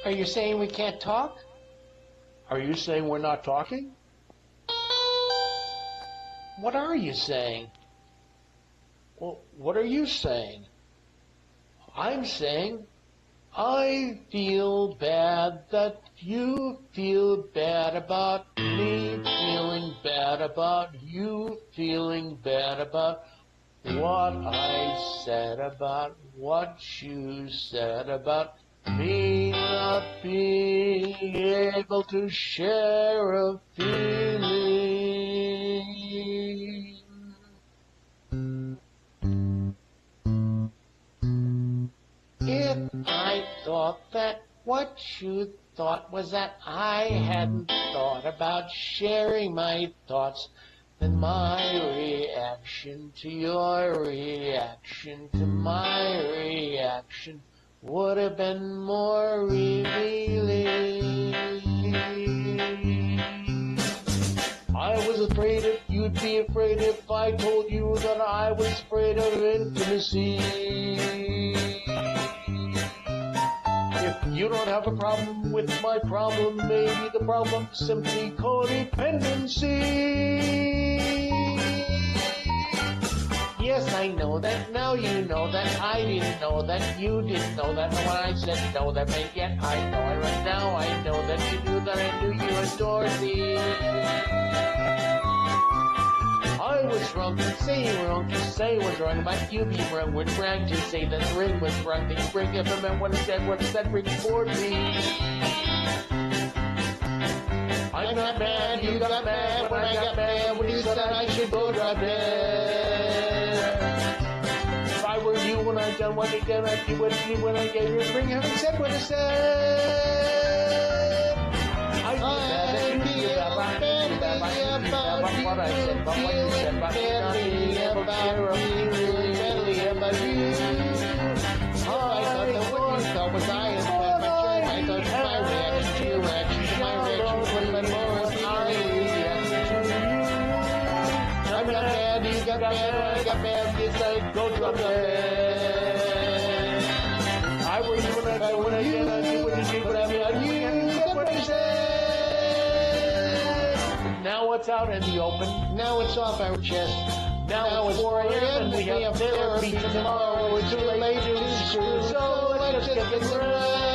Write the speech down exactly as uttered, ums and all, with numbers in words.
Are you saying we can't talk? Are you saying we're not talking? What are you saying? Well, what are you saying? I'm saying I feel bad that you feel bad about me feeling bad about you feeling bad about what I said about what you said about me not being able to share a feeling. If I thought that what you thought was that I hadn't thought about sharing my thoughts, then my reaction to your reaction to my reaction would have been more revealing. I was afraid if you'd be afraid if I told you that I was afraid of intimacy. If you don't have a problem with my problem, maybe the problem's simply codependency. Yes, I know that, now you know that, I didn't know that, you didn't know that, when I said no, that meant yet I know it, right now I know that you knew that I knew you adored me. I was wrong to say you were wrong to say was wrong, but you be wrong was wrong to say that the ring was wrong, the ring if I meant what it said, what it said, ring for me. I got mad, you got mad, when I got mad, when you said I should go drop dead. If I were you when I done what I did, I'd do what I did when I gave you a ring, having said what I said. I'd be bad, I'd be bad, I'd be bad, I'd be bad, but what I said, but what you said, but not being able to share a feeling badly about you. Oh, I thought that what you felt was I am bad, but I thought my reaction to your reaction to my reaction was what my more was our reaction to you. I got mad, you got mad, when I got mad, you said go drop dead. I were you when I when I did, I did what you did, but I mean, I knew you said what I said. Now it's out in the open. Now it's off our chest. Now, now it's four a m and we have therapy tomorrow. It's too late to screw, so let's just get the rest.